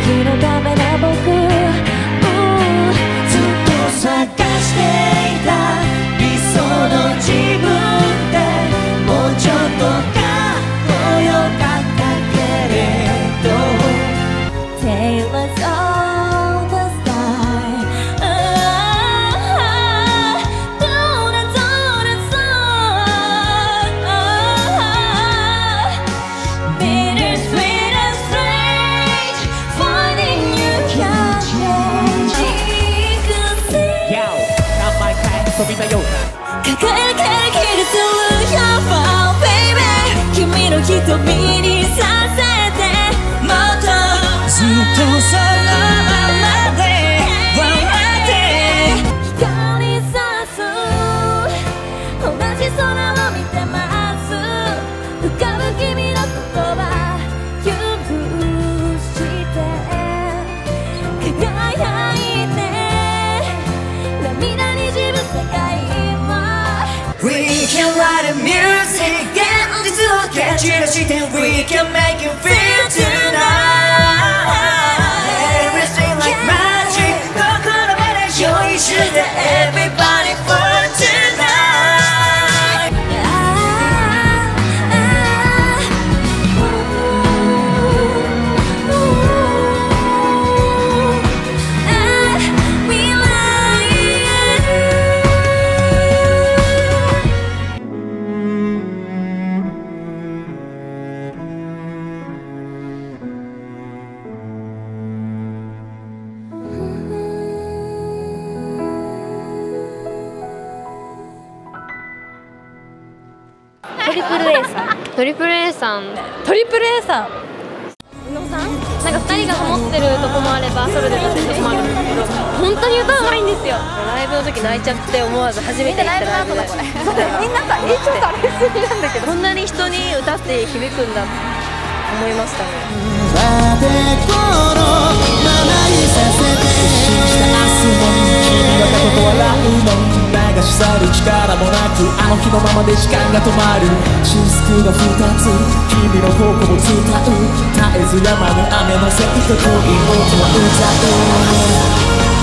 君のためな僕、ずっと探していた理想の自分でもうちょっとかっこよかったけれど Tale us all the sky Do the song Bitter sweet and strange Finding you can change Yo 何枚かへ飛びだような輝ける気がする Your fall baby 君の瞳にさせてもっとずっとそのままで笑って光さす同じ空を見てます浮かぶ君の言葉許して輝いて涙にじむ世界We can write a music 現実を蹴散らして We can make you feel tonight Everything like magic 心まで用意して Everybody for tonight トリプル A さん宇野さんなんか2人がハモってるとこもあればソロで歌ってるとこもあるんですけど本当に歌うまいんですよ。ライブの時泣いちゃって思わず初めて行ったライブでみんなさ影響されすぎなんだけどこんなに人に歌って響くんだって思いましたね。 流し去る力もなくあの日のままで時間が止まるシスクが2つ君の頬を伝う絶えず止まぬ雨のせいと恋を歌う